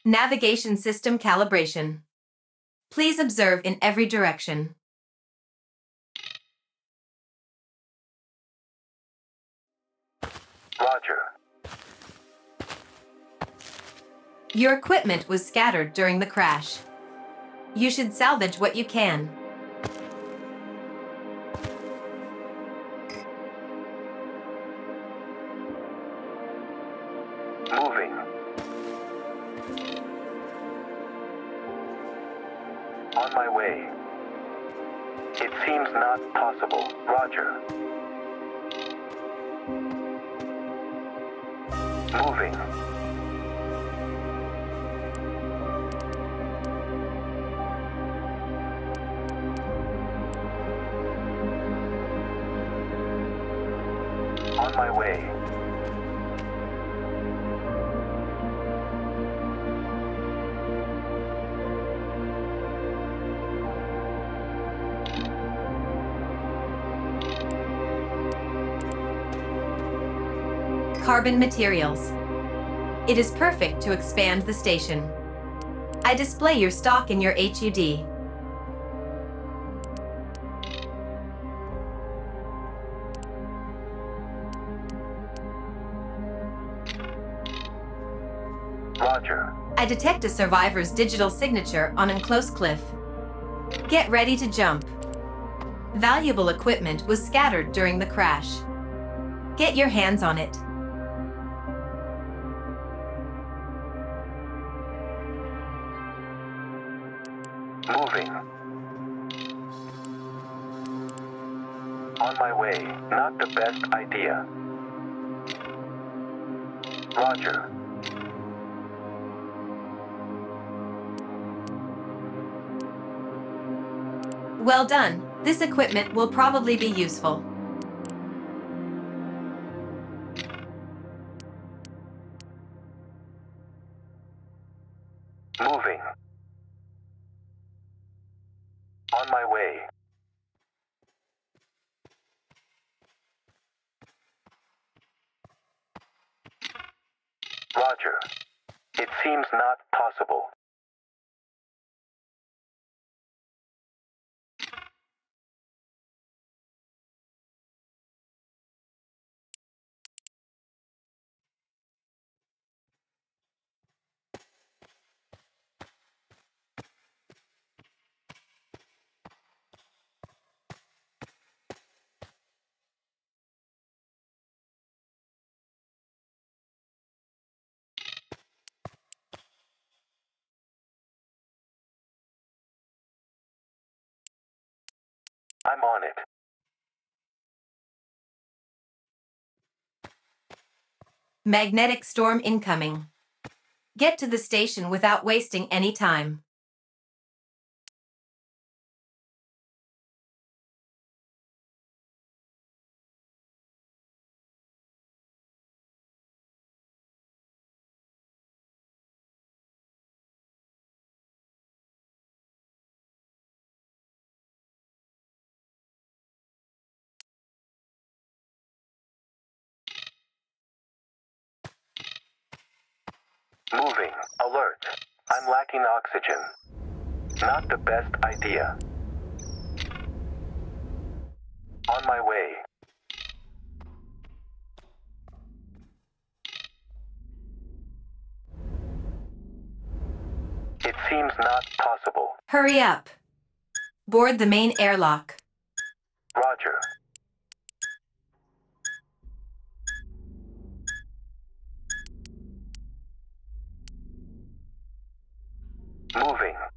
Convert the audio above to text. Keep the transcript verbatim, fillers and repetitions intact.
Navigation system calibration. Please observe in every direction. Roger. Your equipment was scattered during the crash. You should salvage what you can. Moving. On my way. It seems not possible. Roger. Moving. On my way. Carbon materials. It is perfect to expand the station. I display your stock in your H U D. Roger. I detect a survivor's digital signature on enclosed cliff. Get ready to jump. Valuable equipment was scattered during the crash. Get your hands on it. Moving. On my way. Not the best idea. Roger. Well done. This equipment will probably be useful. Moving. On my way. Roger. It seems not possible. I'm on it. Magnetic storm incoming. Get to the station without wasting any time. Moving. Alert. I'm lacking oxygen. Not the best idea. On my way. It seems not possible. Hurry up. Board the main airlock. Roger. Moving.